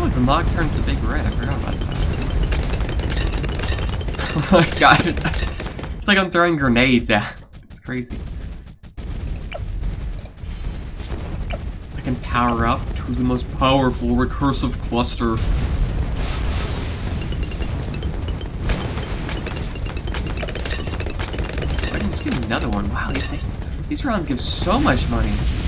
was unlocked turn to Big Red. I forgot about that. Oh my god. It's like I'm throwing grenades out. It's crazy. I can power up to the most powerful recursive cluster. I can just get another one. Wow, these rounds give so much money.